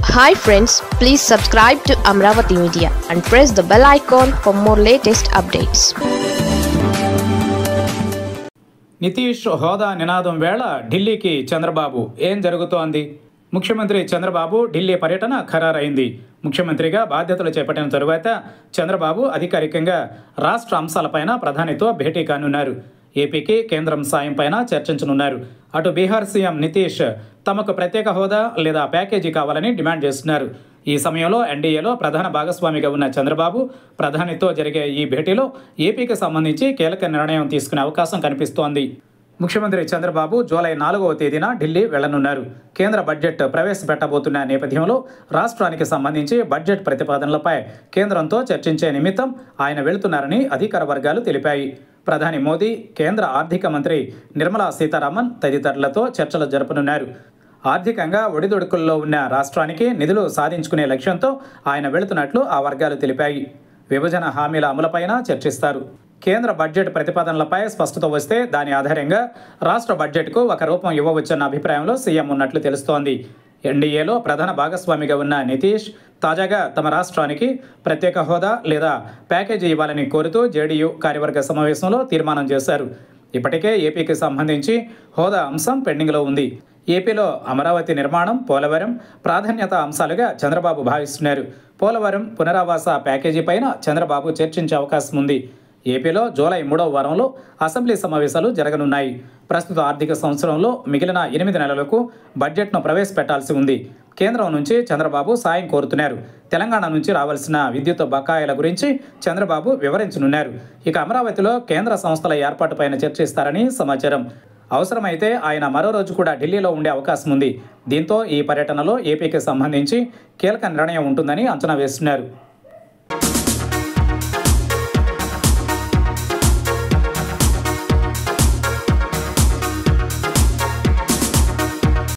Hi friends, please subscribe to Amravati Media and press the bell icon for more latest updates. Nitish హోదా నినాదం వేళ ఢిల్లీకి చంద్రబాబు ఏం జరుగుతోంది? ముఖ్యమంత్రి చంద్రబాబు ఢిల్లీ పర్యటన ఖరారైంది. ముఖ్యమంత్రిగా బాధ్యతలు చేపట్టిన తరువాత చంద్రబాబు అధికారికంగా రాష్ట్ర అంశాలపైన ప్రధానితో భేటీ కానున్నారు. ఏపీకి కేంద్రం సాయంపైన చర్చించనున్నారు. అటు బీహార్ సీఎం నితీష్ తమకు ప్రత్యేక హోదా లేదా ప్యాకేజీ కావాలని డిమాండ్ చేస్తున్నారు. ఈ సమయంలో ఎన్డీఏలో ప్రధాన భాగస్వామిగా ఉన్న చంద్రబాబు ప్రధానితో జరిగే ఈ భేటీలో ఏపీకి సంబంధించి కీలక నిర్ణయం తీసుకునే అవకాశం కనిపిస్తోంది. ముఖ్యమంత్రి చంద్రబాబు జూలై 4వ తేదీన ఢిల్లీ వెళ్లనున్నారు. కేంద్ర బడ్జెట్ ప్రవేశపెట్టబోతున్న నేపథ్యంలో రాష్ట్రానికి సంబంధించి బడ్జెట్ ప్రతిపాదనలపై కేంద్రంతో చర్చించే నిమిత్తం ఆయన వెళుతున్నారని అధికార వర్గాలు తెలిపాయి. ప్రధాని మోదీ, కేంద్ర ఆర్థిక మంత్రి నిర్మలా సీతారామన్ తదితరులతో చర్చలు జరపనున్నారు. ఆర్థికంగా ఒడిదుడుకుల్లో ఉన్న రాష్ట్రానికి నిధులు సాధించుకునే లక్ష్యంతో ఆయన వెళుతున్నట్లు ఆ వర్గాలు తెలిపాయి. విభజన హామీల అమలుపైన చర్చిస్తారు. కేంద్ర బడ్జెట్ ప్రతిపాదనలపై స్పష్టత వస్తే దాని ఆధారంగా రాష్ట్ర బడ్జెట్కు ఒక రూపం ఇవ్వవచ్చన్న అభిప్రాయంలో సీఎం ఉన్నట్లు తెలుస్తోంది. ఎన్డీఏలో ప్రధాన భాగస్వామిగా ఉన్న నితీష్ తాజాగా తమ రాష్ట్రానికి ప్రత్యేక హోదా లేదా ప్యాకేజీ ఇవ్వాలని కోరుతూ జేడీయూ కార్యవర్గ సమావేశంలో తీర్మానం చేశారు. ఇప్పటికే ఏపీకి సంబంధించి హోదా అంశం పెండింగ్లో ఉంది. ఏపీలో అమరావతి నిర్మాణం, పోలవరం ప్రాధాన్యత అంశాలుగా చంద్రబాబు భావిస్తున్నారు. పోలవరం పునరావాస ప్యాకేజీ పైన చంద్రబాబు చర్చించే అవకాశం ఉంది. ఏపీలో జూలై 3వ వారంలో అసెంబ్లీ సమావేశాలు జరగనున్నాయి. ప్రస్తుత ఆర్థిక సంవత్సరంలో మిగిలిన 8 నెలలకు బడ్జెట్ను ప్రవేశపెట్టాల్సి ఉంది. కేంద్రం నుంచి చంద్రబాబు సాయం కోరుతున్నారు. తెలంగాణ నుంచి రావాల్సిన విద్యుత్ బకాయిల గురించి చంద్రబాబు వివరించనున్నారు. ఇక అమరావతిలో కేంద్ర సంస్థల ఏర్పాటుపైన చర్చిస్తారని సమాచారం. అవసరమైతే ఆయన మరో రోజు కూడా ఢిల్లీలో ఉండే అవకాశం ఉంది. దీంతో ఈ పర్యటనలో ఏపీకి సంబంధించి కీలక నిర్ణయం ఉంటుందని అంచనా వేస్తున్నారు.